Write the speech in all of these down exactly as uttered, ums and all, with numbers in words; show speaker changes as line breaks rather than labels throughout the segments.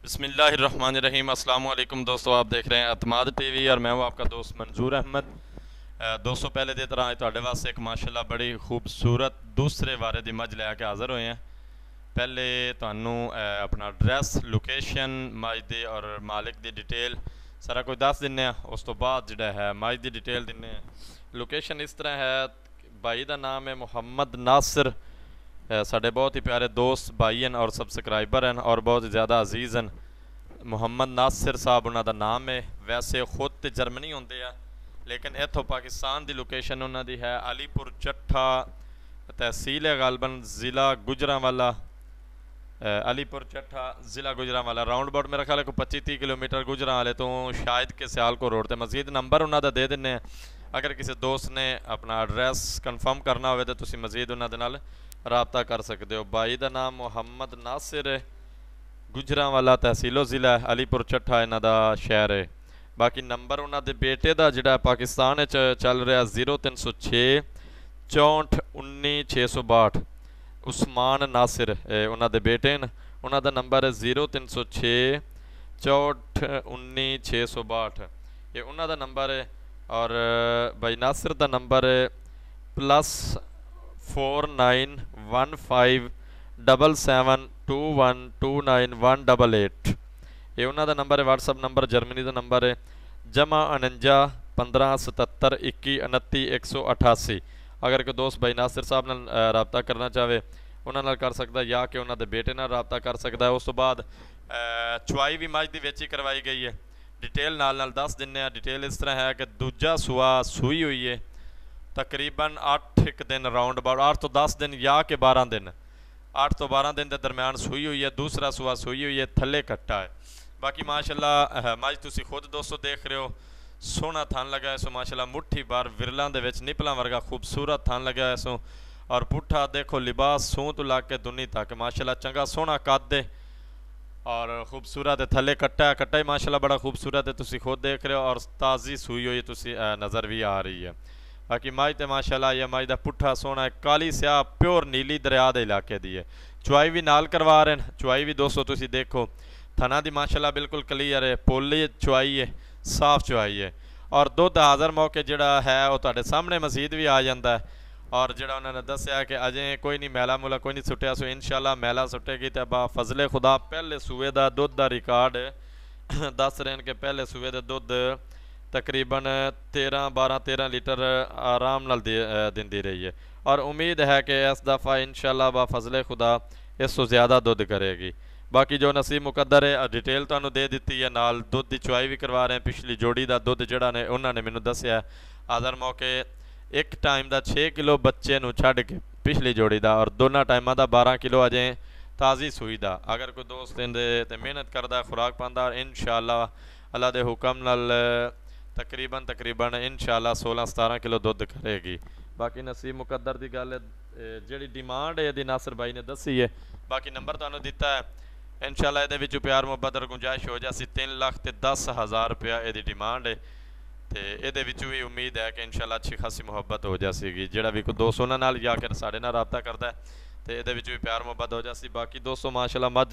बिस्मिल्लाहिर्रहमानिर्रहीम। अस्सलाम वालेकुम दोस्तों, आप देख रहे हैं अतमाद टीवी और मैं हूं आपका दोस्त मंजूर अहमद। अ, दोस्तों पहले ਦੀ ਤਰ੍ਹਾਂ ਅੱਜ ਤੁਹਾਡੇ ਵਾਸਤੇ ਇੱਕ ਮਾਸ਼ਾਅੱਲਾ ਬੜੀ ਖੂਬਸੂਰਤ ਦੂਸਰੇ ਵਾਰੇ ਦੀ ਮੱਝ ਲੈ ਕੇ ਹਾਜ਼ਰ ਹੋਏ ਹਾਂ। ਪਹਿਲੇ ਤੁਹਾਨੂੰ ਅ, ਆਪਣਾ ਐਡਰੈਸ, ਲੋਕੇਸ਼ਨ, ਮੱਝ ਦੀ ਔਰ ਮਾਲਿਕ ਦੀ ਡਿਟੇਲ ਸਾਰਾ ਕੁਝ ਦੱਸ ਦਿੰਨੇ ਆ। ਉਸ ਤੋਂ ਬਾਅਦ ਜਿਹੜਾ ਹੈ ਮੱਝ ਦੀ ਡਿਟੇਲ ਦਿੰਨੇ ਆ। ਲੋਕੇਸ਼ਨ ਇਸ ਤਰ੍ਹਾਂ ਹੈ, भाई का नाम है मुहम्मद नासिर, साढ़े बहुत ही प्यारे दोस्त भाई हैं और सबसक्राइबर हैं और बहुत ज़्यादा अजीज़ हैं। मुहम्मद नासिर साहब उन्हों का नाम है। वैसे खुद तो जर्मनी होंगे आ, लेकिन इतों पाकिस्तान की लोकेशन उन्होंने है अलीपुर चट्ठा, तहसील है गालबन, ज़िला गुजरांवाला। अलीपुर चट्ठा ज़िला गुजरांवाला, राउंड अबाउट मेरा ख्याल है कोई पच्ची तीह किलोमीटर गुजरांवाले तो शायद के सियालकोट रोड पर। मजीद नंबर उन्होंने दे देने। अगर किसी दोस्त ने अपना एड्रैस कन्फर्म करना हो तो तुम मजीद उन्होंने नाल रबता कर सकते हो। भाई का नाम मुहम्मद नासिर है, गुजरांवाला तहसीलो ज़िला है, अलीपुर चट्ठा इन्हों का शहर है। बाकी नंबर उन्होंने बेटे का जोड़ा पाकिस्तान चल रहा जीरो तीन सौ छे चौंठ उन्नी छे सौ बाहठ, उस्मान नासिर उन्होंने बेटे हैं। उन्होंने नंबर है जीरो तीन सौ छे चौंठ उन्नी छे सौ बाहठ, ये उन्होंने नंबर है। और भाई नासिर का नंबर है plus four nine one five double seven two one two nine one double eight, ये उन्होंने नंबर है। व्हाट्सअप नंबर जर्मनी का नंबर है जमा उनंजा पंद्रह सतहत्तर इक्की उनती एक सौ अठासी। अगर कोई दोस्त भाई नासिर साहब नाल रबता करना चाहे उन्होंने कर सकता है, या कि उन्होंने बेटे नाल रबता कर सकता है। उस तो बाद चुआई भी मझ की विच ही करवाई गई है। डिटेल नाल नाल दस दिने। डिटेल इस तरह है कि दूजा सुआ सूई हुई है तकरीबन अठ एक दिन, राउंड अबाउट आठ तो दस दिन या कि बारह दिन, आठ तो बारह दिन के दरम्यान सूई हुई है। दूसरा सुआ सूई हुई है, थले कट्टा है। बाकी माशाल्लाह मझ तुसी खुद दोस्तों देख रहे हो, सोहना थन लगा है सो माशाल्लाह। मुट्ठी बार विरलों के निपलों वर्गा खूबसूरत थन लगा है सो। और पुट्ठा देखो लिबास सूह तो ला के दुनी तक माशाल्लाह चंगा सोहना कद है और खूबसूरत है। थले कट्टा है, कट्टा ही माशाल्लाह बड़ा खूबसूरत है, तुसी खुद देख रहे हो। और ताज़ी सूई हुई तुसी नज़र भी आ रही है। बाकी मझ तो माशाल्लाह यह मझ का पुट्ठा सोहना है, काली स्याह प्योर नीली दरिया के इलाके की है। चुआई भी नाल करवा रहे हैं। चुआई भी दोस्तों तुसी देखो थना की माशाल्लाह बिल्कुल क्लीयर है, पोली चुआई है, साफ चुआई है। और दुध हाज़र मौके जोड़ा है वो तुहाडे सामने मजीद भी आ जाता है। और जोड़ा उन्होंने दसिया कि अजे कोई नहीं मैला मूला कोई नहीं सुटिया, सो इंशाल्लाह मैला सुटेगी तो बा फजले खुदा पहले सूए का दुध का रिकॉर्ड दस रहे हैं कि पहले सूए का दुध तकरीबन तेरह बारह तेरह लीटर आराम नाल दिंदी रही है। और उम्मीद है कि इस दफ़ा इंशाल्लाह बा फजले खुदा इस तो ज़्यादा दुध करेगी। बाकी जो नसीब मुकद्दर है डिटेल तुहानू दे दी है, नाल दुध की चुआई भी करवा रहे हैं। पिछली जोड़ी का दुध जोड़ा ने उन्होंने मैनू दसिया आदर मौके एक टाइम का छे किलो बच्चे नू छड्ड के पिछली जोड़ी का, और दोनों टाइमों का बारह किलो अजे ताज़ी सूई का। अगर कोई दोस्त इहदे मेहनत करता खुराक पाता इंशाल्लाह अल्लाह के हुक्म नाल तकरीबन तकरीबन इंशाल्लाह सोलह सतारह किलो दुध करेगी। बाकी नसीब मुकद्दर की गल जी डिमांड है नासिर भाई ने दसी है। बाकी नंबर तुहानू दिता है, इंशाल्लाह ये प्यार मुहब्बत और गुंजाइश हो जासी। तीन लाख तो दस हज़ार रुपया ये डिमांड है, तो ये भी उम्मीद है कि इंशाल्लाह अच्छी खासी मुहब्बत हो जाएगी। जोड़ा भी कोई दोस्त उन्होंने नाल या कि साढ़े नाल रबता करता है तो ये भी प्यार मुहब्बत हो जासी। बाकी दोस्तों माशाल्लाह मझ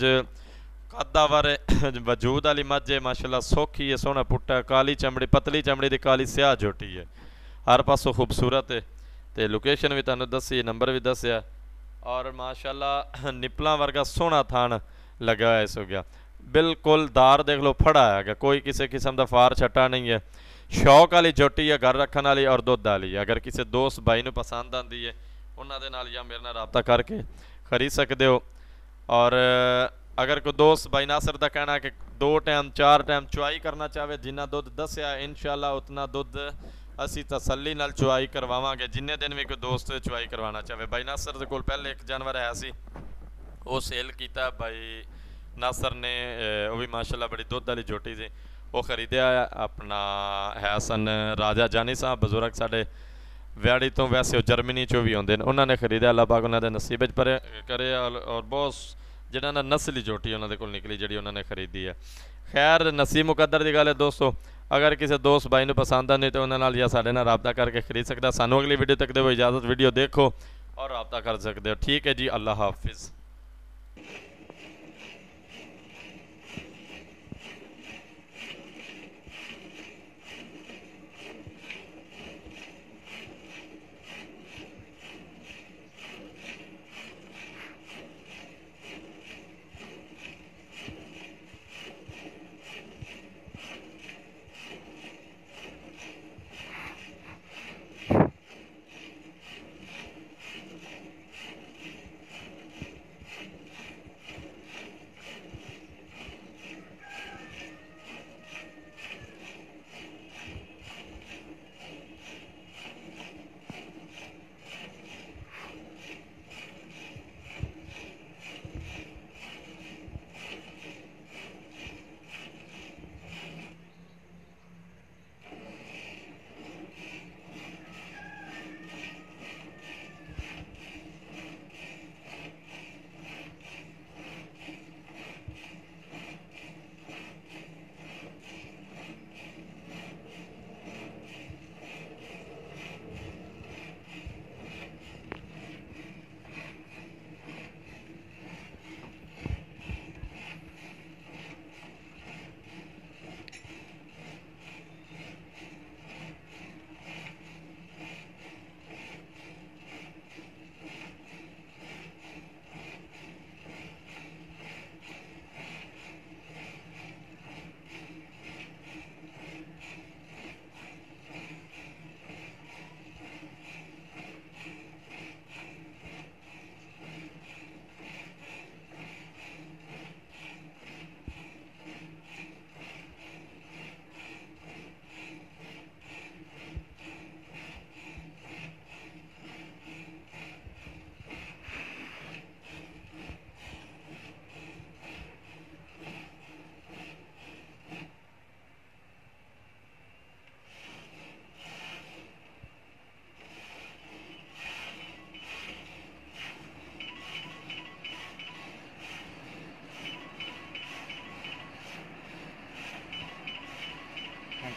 कदावर वजूद वाली मझ है, माशाल्लाह सौखी है, सोहना पुट्टा, काली चमड़ी, पतली चमड़ी की काली स्याह झोटी है, हर पासों खूबसूरत है। तो लोकेशन भी तुहानू दसी, नंबर भी दसिया। और माशाल्लाह निपलों वर्गा सोहना थान लगा है इस हो गया। बिल्कुल दार देख लो फड़ा है, कोई किसी किस्म का फार छट्टा नहीं है। शौक वाली झोटी है, घर रखने वाली और दुध वाली। अगर किसी दोस्त भाई को पसंद आती है उन्होंने या मेरे नाल रबता करके खरीद सकते हो। और अगर कोई दोस्त भाई नासिर का कहना कि दो टाइम चार टाइम चुआई करना चाहे, जिन्ना दुध दसिया इंशाल्लाह उतना दुध असी तसल्ली नाल चुआई करवावांगे। जिन्ने दिन भी कोई दोस्त चुआई करवाना चाहे। भाई नासिर के कोल पहले एक जानवर है सी, वो सेल किया भाई नासिर ने, वो भी माशाल्लाह बड़ी दुध वाली झोटी सी, वो खरीदया अपना है सन राजा जानी साहब बजुर्ग साढ़े व्याड़ी तो, वैसे जर्मनी चो भी आते हैं, उन्होंने खरीदया। अल्लाह पाक उन्होंने नसीब पर करे। और बहुत जिन्होंने नस्ली झोटी उन्होंने को निकली जी उन्होंने खरीदी है। खैर नसीब मुकद्दर की गल है दोस्तों। अगर किसी दोस्त भाई को पसंद आ नहीं तो उन्होंने या साढ़े नाल रबता करके खरीद सकता। सानू अगली वीडियो तक दो इजाज़त, वीडियो देखो और रबता कर सकते हो। ठीक है जी, अल्लाह हाफिज़।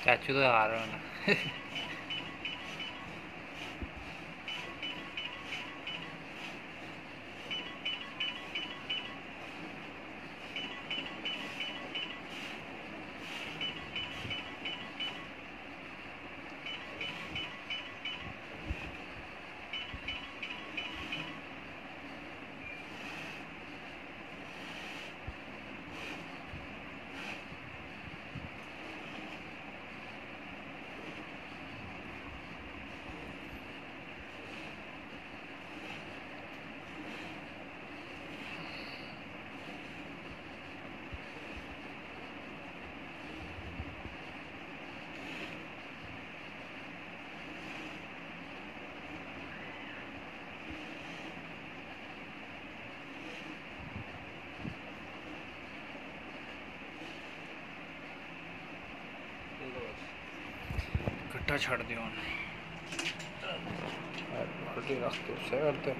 चाचू तो हार रहा ना। कट्टा छड़ दियो बाल्टी रख दो साइड पे।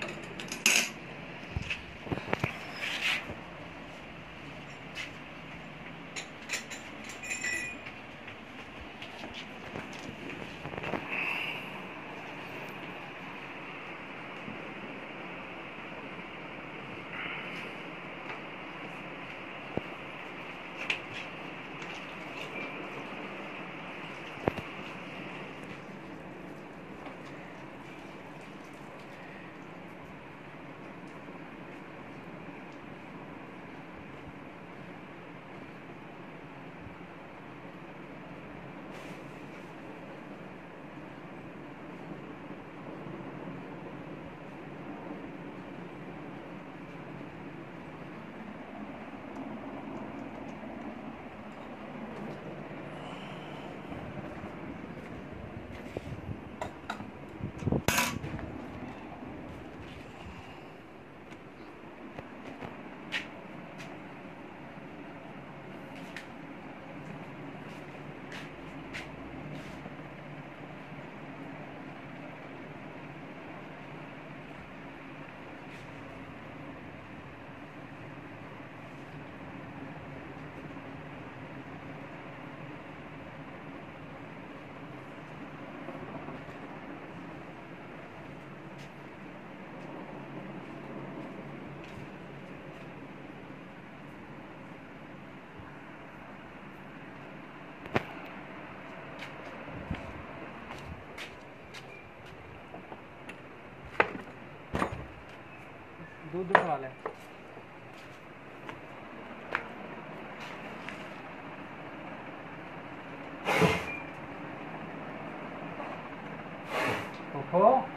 दूध उठवा ले। ओहो